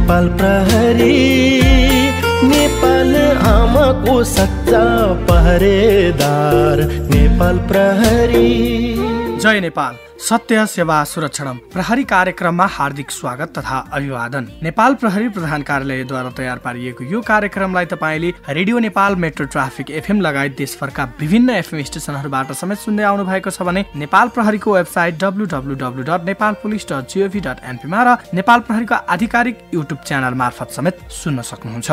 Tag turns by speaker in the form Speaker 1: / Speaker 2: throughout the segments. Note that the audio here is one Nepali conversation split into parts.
Speaker 1: नेपाल प्रहरी, नेपाल आमाको सच्चा पहरेदार, नेपाल प्रहरी।
Speaker 2: जय नेपाल, सत्य सेवा सुरक्षणम प्रहरी कार्यक्रममा हार्दिक स्वागत तथा अभिवादन। नेपाल प्रहरी प्रधान कार्यालयद्वारा तयार पारिएको यो कार्यक्रमलाई तपाईले radio Nepal, metro traffic FM लगायत देशभरका विभिन्न एफएम स्टेशनहरूबाट समेत सुन्दै आउनु भएको छ भने नेपाल प्रहरीको वेबसाइट www.nepalpolice.gov.np मा र नेपाल प्रहरीको आधिकारिक युट्युब च्यानल मार्फत समेत सुन्न सक्नुहुन्छ।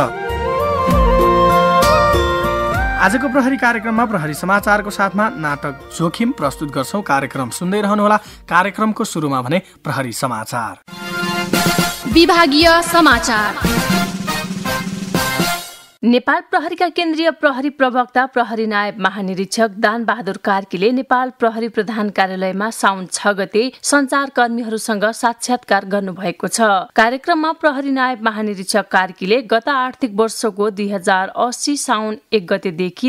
Speaker 2: आजको प्रहरी कार्यक्रममा प्रहरी समाचारको साथमा नाटक जोखिम प्रस्तुत गर्छौं। कार्यक्रम सुन्दै रहनुहोला। कार्यक्रमको सुरुमा भने प्रहरी समाचार।
Speaker 3: विभागीय समाचार। नेपाल प्रहरीका केन्द्रीय प्रहरी प्रवक्ता प्रहरी नायब महानिरीक्षक दान बहादुर कार्कीले नेपाल प्रहरी प्रधान कार्यालयमा साउन 6 गते सञ्चारकर्मीहरूसँग साक्षात्कार गर्नुभएको छ। कार्यक्रममा प्रहरी नायब महानिरीक्षक कार्कीले गत आर्थिक वर्षको 2080 साउन 1 गतेदेखि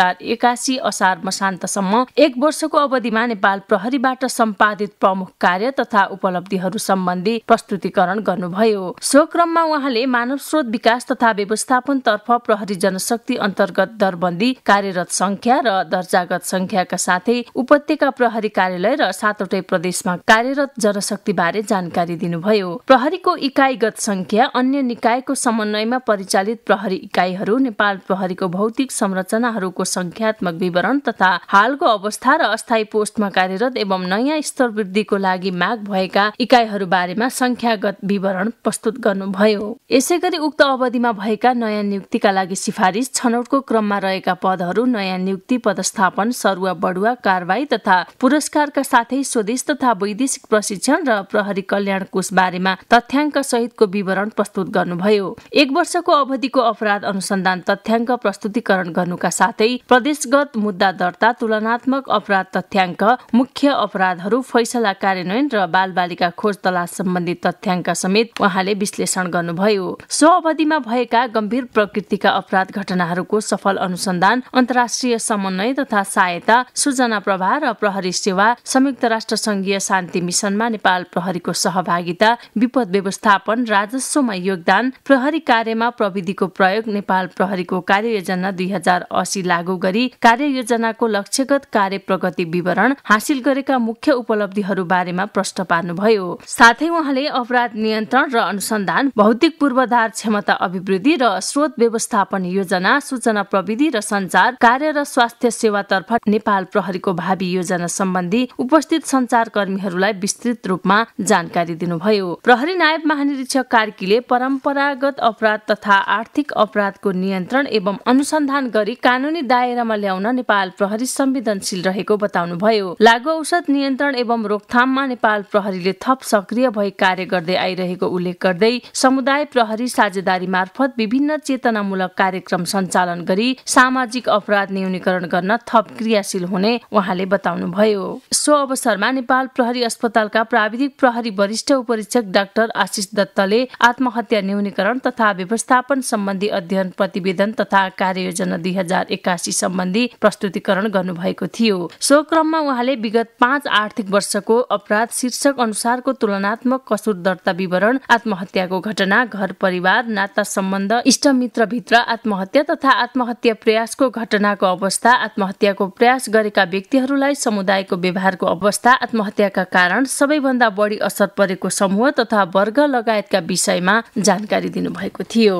Speaker 3: 2081 असार मसान्तसम्म 1 वर्षको अवधिमा नेपाल प्रहरीबाट सम्पादित प्रमुख कार्य तथा उपलब्धिहरू सम्बन्धी प्रस्तुतिकरण गर्नुभयो। सो क्रममा उहाँले मानव स्रोत विकास तथा व्यवस्थापनतर्फ प्रहरी जनशक्ति अन्तर्गत दरबन्दी, कार्यरत संख्या र दर्जागत संख्याका साथै उपत्यका प्रहरी कार्यालय र 7वटै प्रदेशमा कार्यरत जनशक्ति बारे जानकारी दिनुभयो। प्रहरीको इकाइगत संख्या, अन्य निकायको समन्वयमा परिचालित प्रहरी इकाइहरू, नेपाल प्रहरीको भौतिक संरचनाहरूको संख्यात्मक विवरण तथा हालको अवस्था र अस्थायी पोस्टमा कार्यरत एवं नयाँ स्तर वृद्धिको लागि माग भएका इकाइहरू बारेमा संख्यागत विवरण प्रस्तुत गर्नुभयो। यसैगरी उक्त अवधिमा भएका नयाँ नियुक्तिका लागि सिफारिस, छनौटको क्रममा रहेका पदहरू, नयाँ नियुक्ति, पदस्थापन, सरुवा बढुवा, कारबाही तथा पुरस्कारका साथै स्वदेश तथा वैदेशिक प्रशिक्षण र प्रहरी कल्याण कोष बारेमा तथ्याङ्क सहितको विवरण प्रस्तुत गर्नुभयो। 1 वर्षको अवधिको अपराध अनुसन्धान तथ्याङ्क प्रस्तुतिकरण गर्नुका साथै प्रदेशगत मुद्दा दर्ता, तुलनात्मक अपराध तथ्याङ्क, मुख्य अपराधहरू, फैसला कार्यान्वयन र बालबालिका खोज तलास सम्बन्धी तथ्याङ्क समेत उहाँले विश्लेषण गर्नुभयो। सो अवधिमा भएका गम्भीर प्रकृतिका अपराध घटनाहरूको सफल अनुसन्धान, अन्तर्राष्ट्रिय समन्वय तथा सहायता, सूचना प्रवाह र प्रहरी सेवा, संयुक्त राष्ट्र संघीय शान्ति मिसनमा नेपाल प्रहरीको सहभागिता, विपद व्यवस्थापन, राजस्वमा योगदान, प्रहरी कार्यमा प्रविधिको प्रयोग, नेपाल प्रहरीको कार्ययोजना 2080 लागू गरी कार्ययोजनाको लक्ष्यगत कार्य प्रगति विवरण, हासिल गरेका मुख्य उपलब्धिहरू बारेमा प्रश्न पार्नुभयो। साथै उहाँले अपराध नियन्त्रण र अनुसन्धान, भौतिक पूर्वाधार क्षमता अभिवृद्धि र स्रोत व्यवस्थापन योजना, सूचना प्रविधि र सञ्चार कार्य र स्वास्थ्य सेवातर्फ नेपाल प्रहरीको भावी योजना सम्बन्धी उपस्थित सञ्चारकर्मीहरूलाई विस्तृत रूपमा जानकारी दिनुभयो। प्रहरी नायब महानिरीक्षक कार्कीले परम्परागत अपराध तथा आर्थिक अपराधको नियन्त्रण एवं अनुसन्धान गरी कानूनी दायरामा ल्याउन नेपाल प्रहरी संवेदनशील रहेको बताउनुभयो। लागू औषध नियन्त्रण एवं रोकथाममा नेपाल प्रहरीले थप सक्रिय भई कार्य गर्दै आइरहेको उल्लेख गर्दै समुदाय प्रहरी साझेदारी मार्फत विभिन्न चेतनामूलक कार्यक्रम सञ्चालन गरी सामाजिक अपराध न्यूनीकरण गर्न थप क्रियाशील हुने उहाँले बताउनुभयो। सो अवसरमा नेपाल प्रहरी अस्पतालका प्राविधिक प्रहरी वरिष्ठ उपरीक्षक डाक्टर आशिष दत्तले आत्महत्या न्यूनीकरण तथा व्यवस्थापन सम्बन्धी अध्ययन प्रतिवेदन तथा कार्ययोजना 2081 सम्बन्धी प्रस्तुतिकरण गर्नुभएको थियो। सो क्रममा उहाँले विगत 5 आर्थिक वर्षको अपराध शीर्षक अनुसारको तुलनात्मक कसुर दर्ता विवरण, आत्महत्याको घटना, घर परिवार, नाता सम्बन्ध, इष्टमित्र भित्र आत्महत्या तथा आत्महत्या प्रयासको घटनाको अवस्था, आत्महत्याको प्रयास गरेका व्यक्तिहरूलाई समुदायको व्यवहारको अवस्था, आत्महत्याका कारण, सबैभन्दा बढी असर परेको समूह तथा वर्ग लगायतका विषयमा जानकारी दिनुभएको थियो।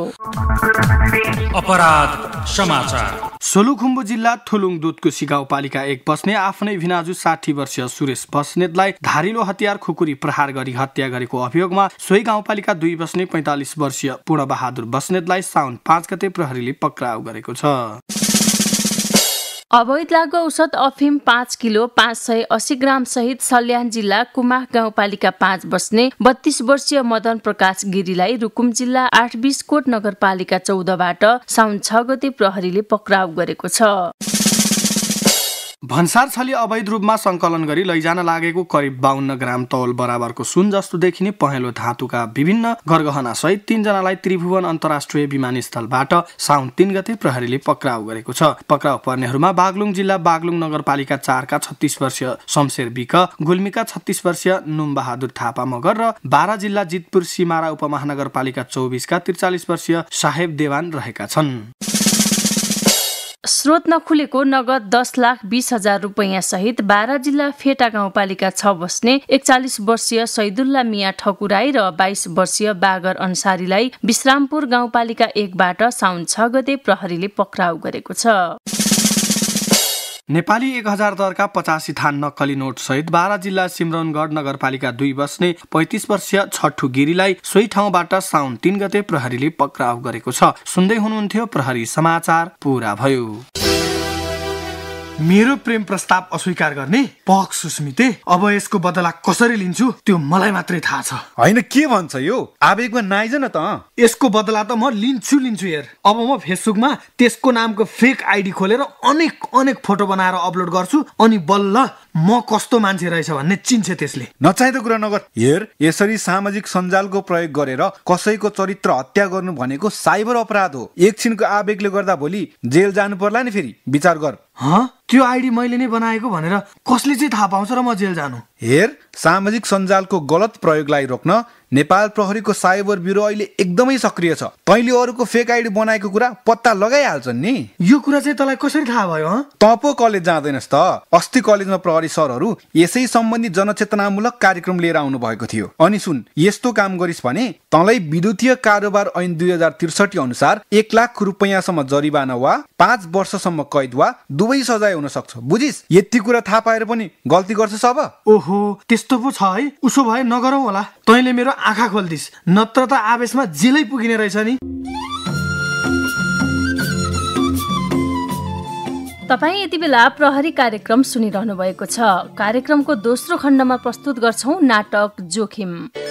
Speaker 2: अपराध समाचार। सोलुखुम्बु जिल्ला थुलुङ दुधकुशी गाउँपालिका 1 बस्ने आफ्नै भिनाजु 60 वर्षीय सुरेश बस्नेतलाई धारिलो हतियार खुकुरी प्रहार गरी हत्या गरेको अभियोगमा सोही गाउँपालिका 2 बस्ने 45 वर्षीय पूर्णबहादुर बस्नेतलाई साउन 5 गते प्रहरीले पक्राउ गरेको छ।
Speaker 3: अवैध लागू औषध अफिम 5 किलो 580 ग्राम सहित सल्यान जिल्ला कुमाख गाउँपालिका 5 बस्ने 32 वर्षीय मदन प्रकाश गिरीलाई रुकुम जिल्ला 820 कोट नगरपालिका 14 बाट साउन 6 गते प्रहरीले पक्राउ गरेको छ।
Speaker 2: भन्सार छली अवैध रूपमा संकलन गरी लैजान लागेको करिब 52 ग्राम तौल बराबरको सुन जस्तो देखिने पहेँलो धातुका विभिन्न गरगहना सहित 3 जनालाई त्रिभुवन अन्तर्राष्ट्रिय विमानस्थलबाट साउन 3 गते प्रहरीले पक्राउ गरेको छ। पक्राउ पर्नेहरूमा बागलुङ जिल्ला बागलुङ नगरपालिका 4 का 36 वर्षीय शमशेर बिक, गुल्मीका 36 वर्षीय नुमबहादुर थापा मगर र बारा जिल्ला जितपुर सिमारा उपमहानगरपालिका 24 का 43 वर्षीय साहेब देवान रहेका छन्।
Speaker 3: स्रोत नखुलेको नगद 10,20,000 रुपैयाँ सहित बारा जिल्ला फेटा गाउँपालिका 6 बस्ने 41 वर्षीय सैदुल्ला मिया ठकुराई र 22 वर्षीय बागर अन्सारीलाई विश्रामपुर गाउँपालिका 1 बाट साउन 6 गते प्रहरीले पक्राउ गरेको छ।
Speaker 2: नेपाली 1000 दरका 85 थान नक्कली नोट सहित बारा जिल्ला सिमरौनगढ नगरपालिका 2 बस्ने 35 वर्षीय छठ्ठु गिरीलाई सोही ठाउँबाट साउन 3 गते प्रहरीले पक्राउ गरेको छ। सुन्दै हुनुहुन्थ्यो प्रहरी समाचार पूरा भयो। मेरो प्रेम प्रस्ताव अस्वीकार गर्ने पक सुस्मिते, अब यसको बदला कसरी लिन्छु त्यो मलाई मात्रै थाहा छ।
Speaker 4: हैन के भन्छ यो, आवेगमा नआइज न त।
Speaker 2: यसको बदला त म लिन्छु हेर। अब म फेसबुकमा त्यसको नामको फेक आइडी खोलेर अनेक फोटो बनाएर अपलोड गर्छु, अनि बल्ल म कस्तो मान्छे रहेछ भन्ने चिन्छ त्यसले।
Speaker 4: नचाहिँदो कुरा नगर। हेर, यसरी सामाजिक सञ्जालको प्रयोग गरेर कसैको चरित्र हत्या गर्नु भनेको साइबर अपराध हो। एकछिनको आवेगले गर्दा भोलि जेल जानु पर्ला नि फेरि, विचार गर।
Speaker 2: त्यो आइडी मैले नै बनाएको भनेर कसले चाहिँ थाहा पाउँछ र म जेल जानु?
Speaker 4: हेर, सामाजिक सञ्जालको गलत प्रयोगलाई रोक्न नेपाल प्रहरीको साइबर ब्युरो अहिले एकदमै सक्रिय छ। तैँले अरूको फेक आइडी बनाएको कुरा पत्ता लगाइहाल्छन् नि।
Speaker 2: यो कुरा चाहिँ तँलाई कसरी थाहा भयो?
Speaker 4: त पो कलेज जाँदैनस् त? अस्ति कलेजमा प्रहरी सरहरू यसै सम्बन्धी जनचेतनामूलक कार्यक्रम लिएर आउनु भएको थियो। अनि सुन, यस्तो काम गरिस् भने तँलाई विद्युतीय कारोबार ऐन 2063 अनुसार 1 लाख रुपैयाँसम्म जरिवाना वा 5 वर्षसम्म कैद वा दुवै सजाय हुन सक्छ। बुझिस्? यति कुरा थाहा पाएर पनि गल्ती गर्छस् अब?
Speaker 2: ओहो, त्यस्तो पो छ है। उसो भए नगरौँ होला। तैँले मेरो आँखा खोल्दिस्, नत्र त आवेशमा जेलै पुगिने रहेछ नि।
Speaker 3: तपाईँ यति बेला प्रहरी कार्यक्रम सुनिरहनु भएको छ। कार्यक्रमको दोस्रो खण्डमा प्रस्तुत गर्छौं नाटक जोखिम।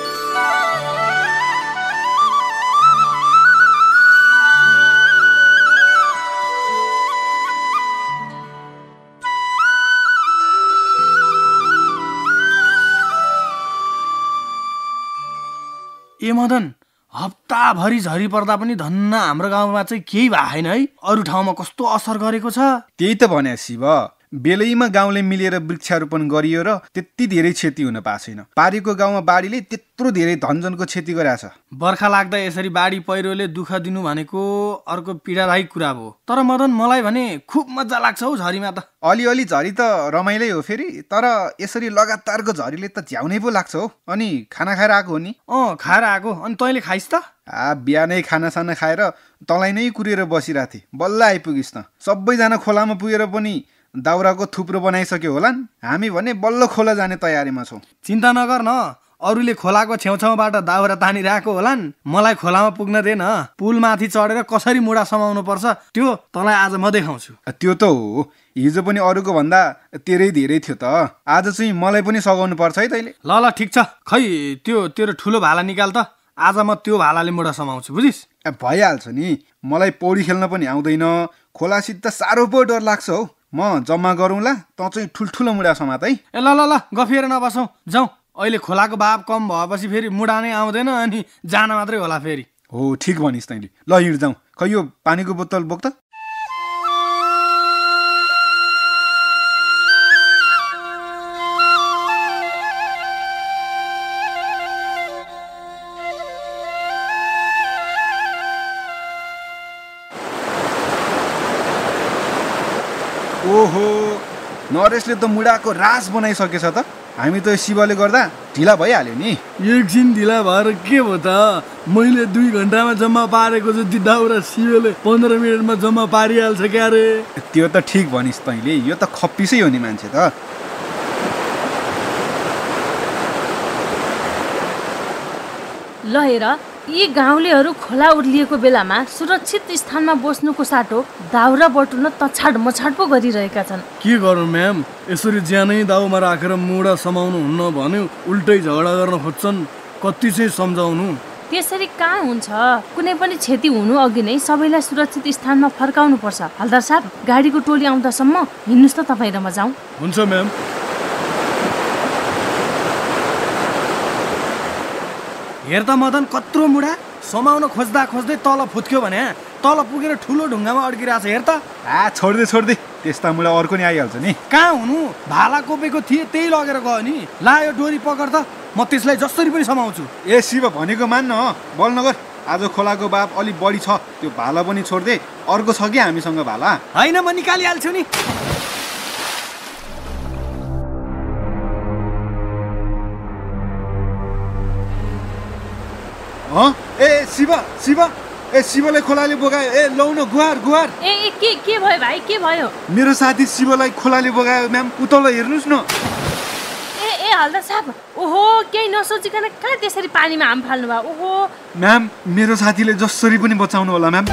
Speaker 2: ए मदन, हप्ताभरि झरी पर्दा पनि धन्न हाम्रो गाउँमा चाहिँ केही भएन है। अरू ठाउँमा कस्तो असर गरेको छ।
Speaker 4: त्यही त भने शिव, बेलैमा गाउँले मिलेर वृक्षारोपण गरियो र त्यति धेरै क्षति हुन पाएको छैन। पारीको गाउँमा बाढीले त्यत्रो धेरै धनजनको क्षति गरेछ।
Speaker 2: बर्खा लाग्दा यसरी बाढी पहिरोले दुःख दिनु भनेको अर्को पीडादायी कुरा हो। तर मदन, मलाई भने खुब मजा लाग्छ हौ झरीमा त।
Speaker 4: अलिअलि झरी त रमाइलै हो फेरि, तर यसरी लगातारको झरीले त झ्याउनै पो लाग्छ हो। अनि खाना खाएर आएको हो नि?
Speaker 2: खाएर आएको। अनि तैँले खाइस् त?
Speaker 4: बिहानै खानासाना खाएर तँलाई नै कुरेर बसिरहेको थिएँ, बल्ल आइपुगिस् त। सबैजना खोलामा पुगेर पनि दाउराको थुप्रो बनाइसक्यो होलान्। हामी भने बल्ल खोला जाने तयारीमा छौँ।
Speaker 2: चिन्ता नगर न, अरूले खोलाको छेउछाउबाट दाउरा तानिरहेको होलान्। मलाई खोलामा पुग्न दे न। पुलमाथि चढेर कसरी मुढा समाउनु पर्छ त्यो तँलाई आज म देखाउँछु।
Speaker 4: त्यो त हो, हिजो पनि अरूको भन्दा तेरै धेरै थियो त। आज चाहिँ मलाई पनि सघाउनु पर्छ है तैँले।
Speaker 2: ल ठिक छ। खै त्यो तेरो ठुलो भाला निकाल त। आज म त्यो भालाले मुढा समाउँछु, बुझिस्?
Speaker 4: भइहाल्छ नि। मलाई पौडी खेल्न पनि आउँदैन। खोलासित त साह्रो पो डर लाग्छ हौ। म जम्मा गरौँला, तँ चाहिँ ठुल्ठुलो मुढा समात है।
Speaker 2: ए ल गफिएर नबसौँ, जाउँ। अहिले खोलाको भाव कम भएपछि फेरि मुढा नै आउँदैन, अनि जान मात्रै होला फेरि।
Speaker 4: हो, ठिक भनिस् तैँले। ल हिँड जाउँ। खै यो पानीको बोतल बोक त। ओहो, नरेशले त मुढाको रास बनाइसकेछ त। हामी त शिवले गर्दा ढिला भइहाल्यो नि।
Speaker 2: एकछिन ढिला भएर के भयो त? मैले 2 घन्टामा जम्मा पारेको जति दाउरा शिवले 15 मिनटमा जम्मा पारिहाल्छ क्या रे।
Speaker 4: त्यो त ठिक भनिस् तैँले। यो त खप्पिसै हो नि मान्छे त।
Speaker 3: ल हेर, यी गाउँलेहरू खोला उर्लिएको बेलामा सुरक्षित स्थानमा बस्नुको साटो दाउरा बटुल्न तछाड मछाड पो गरिरहेका छन्।
Speaker 2: के गरौँ म्याम, यसरी ज्यानै दाउमा राखेर मुढा समाउनु हुन्न भन्यो, उल्टै झगडा गर्न खोज्छन्। कति चाहिँ सम्झाउनु?
Speaker 3: त्यसरी कहाँ हुन्छ? कुनै पनि क्षति हुनु अघि नै सबैलाई सुरक्षित स्थानमा फर्काउनु पर्छ। हल्दार साहब, गाडीको टोली आउँदासम्म हिँड्नुस् त तपाईँ र म जाउँ।
Speaker 2: हुन्छ म्याम। हेर त मदन, कत्रो मुढा समाउन खोज्दा खोज्दै तल फुत्क्यो भने तल पुगेर ठुलो ढुङ्गामा अड्किरहेछ। हेर त।
Speaker 4: छोड्दे त्यस्ता मुला अर्को नि आइहाल्छ नि।
Speaker 2: कहाँ हुनु, भाला कोपेको थिए त्यही लगेर गयो नि। ला यो डोरी पकड त, म त्यसलाई जसरी पनि समाउँछु।
Speaker 4: ए शिव, भनेको मान्न, बल नगर। आज खोलाको बाप अलिक बढी छ, त्यो भाला पनि छोड्दे। अर्को छ कि हामीसँग भाला?
Speaker 2: होइन, म निकालिहाल्छु नि।
Speaker 4: ए शिवलाई खोलाले बोगायो। ए लौ न, गुहार।
Speaker 3: ए के भयो भाइ, के भयो?
Speaker 4: मेरो साथी शिवलाई खोलाले बोगायो म्याम। उतल हेर्नुहोस् न।
Speaker 3: ए हल्दार साहब, ओहो, केही नसोचिकन कहाँ त्यसरी पानीमा हाम फाल्नु भयो? ओहो
Speaker 4: म्याम, मेरो साथीले जसरी पनि बचाउनु होला म्याम।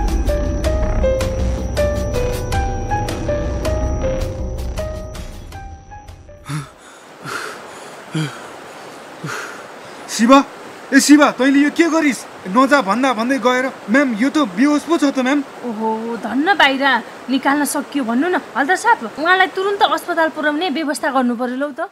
Speaker 4: शिव, तैँले यो के गरिस्? नजा भन्दै गएर म्याम, यो त बेहोस पो छ त म्याम।
Speaker 3: ओहो, धन्न बाहिर निकाल्न सकियो भन्नु न। हल्दार साहब, उहाँलाई तुरुन्त अस्पताल पुर्याउने व्यवस्था गर्नु पर्यो लौ त।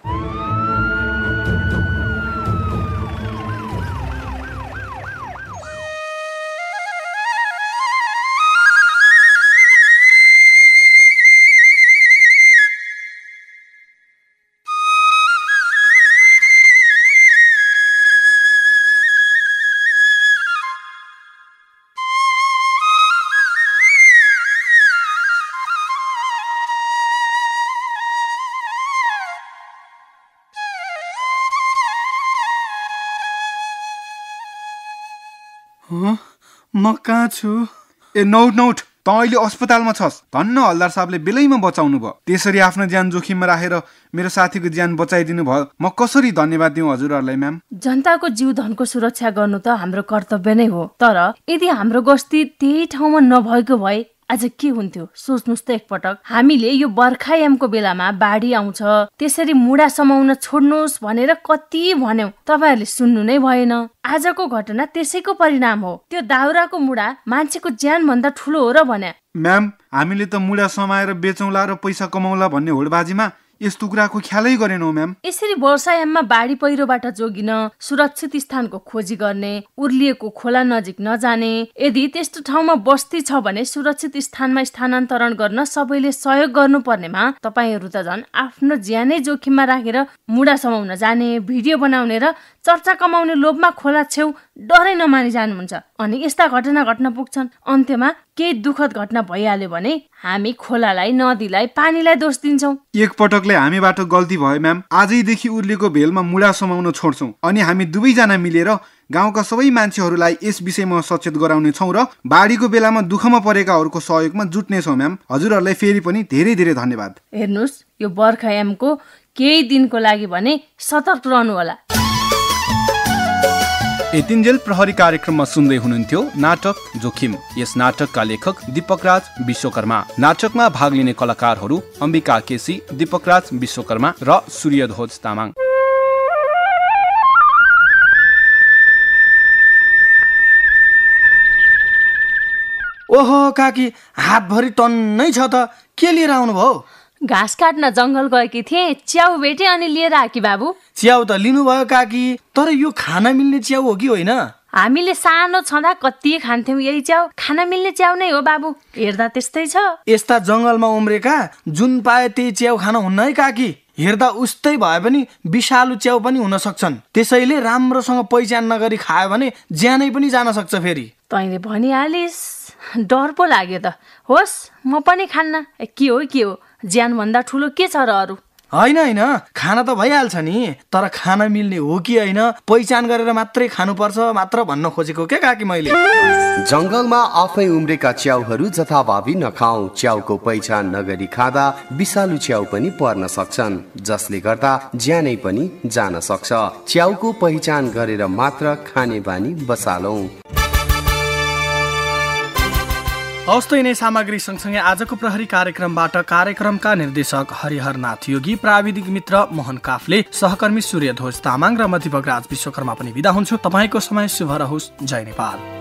Speaker 2: म कहाँ छु?
Speaker 4: ए नौट, त अहिले अस्पतालमा छस्। धन्न हल्दार साहबले बेलैमा बचाउनु भयो। त्यसरी आफ्नो ज्यान जोखिममा राखेर मेरो साथीको ज्यान बचाइदिनु भयो। म कसरी धन्यवाद दिउँ हजुरहरूलाई म्याम?
Speaker 3: जनताको जीव धनको सुरक्षा गर्नु त हाम्रो कर्तव्य नै हो। तर यदि हाम्रो गस्ती त्यही ठाउँमा नभएको भए आज के हुन्थ्यो? सोच्नुस् त एकपटक। हामीले यो बर्खायामको बेलामा बाढी आउँछ, त्यसरी मुढा समाउन छोड्नुहोस् भनेर कति भन्यौं, तपाईहरुले सुन्नु नै भएन। आजको घटना त्यसैको परिणाम हो। त्यो दाउराको मुढा मान्छेको ज्यान भन्दा ठुलो हो र भन्या।
Speaker 4: म्याम, हामीले त मुढा समाएर बेचौँला र पैसा कमाउला भन्ने होडबाजीमा यस्तो कुराको ख्यालै गरेनौ म्याम।
Speaker 3: यसरी वर्षायाममा बाढी पहिरोबाट जोगिन, सुरक्षित स्थानको खोजी गर्ने, उर्लिएको खोला नजिक नजाने, यदि त्यस्तो ठाउँमा बस्ती छ भने सुरक्षित स्थानमा स्थानान्तरण गर्न सबैले सहयोग गर्नुपर्नेमा तपाईहरु त झन् आफ्नो ज्यानै जोखिममा राखेर मुढा समाउन जाने, भिडियो बनाउने र चर्चा कमाउने लोभमा खोला छेउ डरै नमानी जानुहुन्छ। अनि यस्ता घटना घट्न पुग्छन्। अन्त्यमा केही दुःखद घटना भइहाल्यो भने हामी खोलालाई, नदीलाई, पानीलाई दोष दिन्छौं।
Speaker 4: एकपटकले हामीबाट गल्ती भयो म्याम। आजैदेखि उर्लिएको भेलमा मुढा समाउन छोड्छौं अनि हामी दुवैजना मिलेर गाउँका सबै मान्छेहरूलाई यस विषयमा सचेत गराउने छौं र बाढीको बेलामा दुःखमा परेकाहरूको सहयोगमा जुट्ने छौं म्याम। हजुरहरूलाई फेरि पनि धेरै धेरै धन्यवाद।
Speaker 3: हेर्नुस्, यो बर्खायामको केही दिनको लागि भने सतर्क रहनु होला।
Speaker 5: यतिन्जेल प्रहरी कार्यक्रममा सुन्दै हुनुहुन्थ्यो नाटक जोखिम। यस नाटकका लेखक दीपकराज विश्वकर्मा। नाटकमा भाग लिने कलाकारहरू अम्बिका केसी, दीपकराज विश्वकर्मा र सूर्यध्वज तामाङ।
Speaker 2: ओहो काकी, हातभरि टन्नै छ त, के लिएर आउनुभयो?
Speaker 3: घाँस काट्न जंगल गएकी थिए, च्याउ भेटे अनि लिएर आकी बाबु।
Speaker 2: च्याउ त लिनुभयो काकी, तर यो खान मिल्ने च्याउ हो कि होइन?
Speaker 3: हामीले सानो छँदा कति खान्थ्यौं यही च्याउ। खान मिल्ने च्याउ नै हो बाबु, हेर्दा त्यस्तै छ।
Speaker 2: यस्ता जंगलमा उम्रेका जुन पाए त्यही च्याउ खान हुन्न है काकी। हेर्दा उस्तै भए पनि विषालु च्याउ पनि हुन सक्छन्। त्यसैले राम्रोसँग पहिचान नगरी खायो भने ज्यानै पनि जान सक्छ। फेरि
Speaker 3: तैँले भनिहालिस्, डर पो लाग्यो त। होस्, म पनि खान्न। के हो, ज्यान भन्दा ठुलो के छ र अरू?
Speaker 2: होइन, खाना त भइहाल्छ नि, तर खान मिल्ने हो कि होइन पहिचान गरेर मात्रै खानुपर्छ मात्र भन्न खोजेको के काकी मैले।
Speaker 6: जंगलमा आफै उम्रेका च्याउहरू जथाभावी नखाऊ। च्याउको पहिचान नगरी खाँदा विषालु च्याउ पनि पर्न सक्छन्, जसले गर्दा ज्यानै पनि जान सक्छ। च्याउको पहिचान गरेर मात्र खाने बानी बसालौं।
Speaker 2: हवस् त यिनै सामग्री सँगसँगै आजको प्रहरी कार्यक्रमबाट कार्यक्रमका निर्देशक हरिहरनाथ योगी, प्राविधिक मित्र मोहन काफले, सहकर्मी सूर्यध्वज तामाङ र म दीपक राज विश्वकर्मा पनि बिदा हुन्छु। तपाईँको समय शुभ रहोस्। जय नेपाल।